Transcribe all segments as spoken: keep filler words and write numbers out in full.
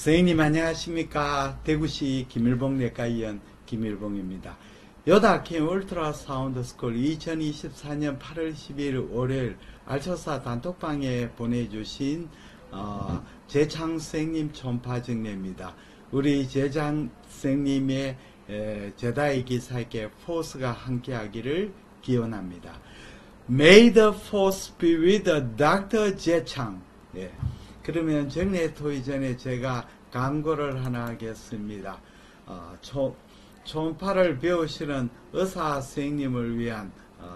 선생님 안녕하십니까. 대구시 김일봉 내과의원 김일봉입니다. 요다킴 울트라사운드 스쿨 이천이십사년 팔월 십이일 월요일 알초사 단톡방에 보내주신 어, 재창 선생님 초음파 정례입니다. 우리 재창 선생님의 에, 제다의 기사에게 포스가 함께하기를 기원합니다. May the force be with doctor 재창. 예. 그러면 정례 토의 전에 제가 광고를 하나 하겠습니다. 어, 초, 초음파를 배우시는 의사 선생님을 위한 어,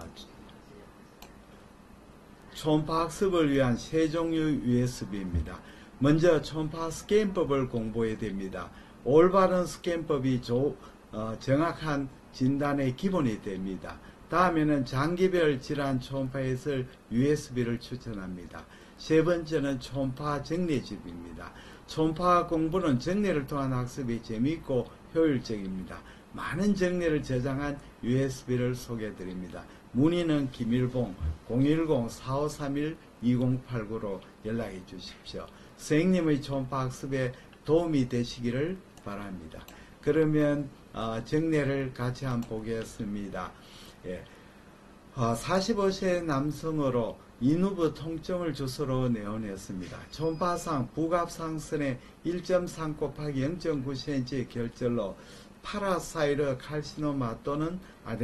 초음파 학습을 위한 세 종류 유에스비입니다. 먼저 초음파 스캔법을 공부해야 됩니다. 올바른 스캔법이 조, 어, 정확한 진단의 기본이 됩니다. 다음에는 장기별 질환 초음파 해설 유에스비를 추천합니다. 세 번째는 초음파 정례집입니다. 초음파 공부는 정례를 통한 학습이 재미있고 효율적입니다. 많은 정례를 저장한 유에스비를 소개해드립니다. 문의는 김일봉 공일공 사오삼일 이공팔구로 연락해 주십시오. 선생님의 초음파 학습에 도움이 되시기를 바랍니다. 그러면 어, 정례를 같이 한번 보겠습니다. 예. 어, 사십오세 남성으로 인후부 통증을 주소로 내원했습니다. 초음파상 부갑상선의 일 점 삼 곱하기 영 점 구 센티미터 결절로 파라사이르 칼시노마 또는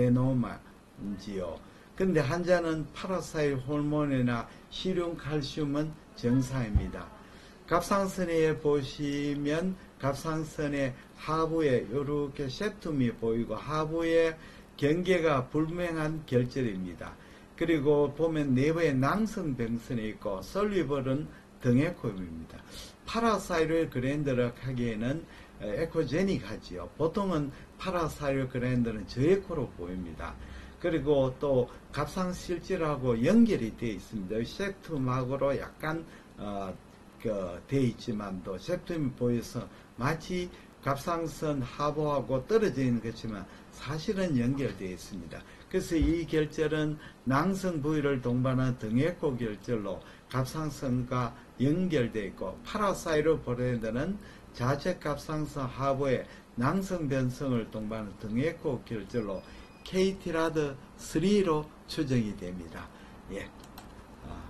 아데노마인지요. 근데 환자는 파라사이르 호르몬이나 시륨 칼슘은 정상입니다. 갑상선에 보시면 갑상선의 하부에 이렇게 세툼이 보이고 하부에 경계가 불명한 결절입니다. 그리고 보면 내부에 낭성병선이 있고 솔리벌은 등에코입니다. 파라사이로 그랜드를 하기에는 에코제닉하지요. 보통은 파라사이로 그랜드는 저에코로 보입니다. 그리고 또 갑상실질하고 연결이 되어 있습니다. septum하고로 약간 어, 그, 되어 있지만도 septum이 보여서 마치 갑상선 하부하고 떨어져 있는 것이지만 사실은 연결되어 있습니다. 그래서 이 결절은 낭성 부위를 동반한 등에코 결절로 갑상선과 연결되어 있고 파라사이로 보레드는 자체 갑상선 하부에 낭성 변성을 동반한 등에코 결절로 케이티라드 삼로 추정이 됩니다. 예.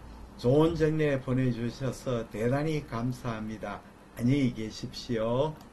좋은 정례 보내주셔서 대단히 감사합니다. 안녕히 계십시오.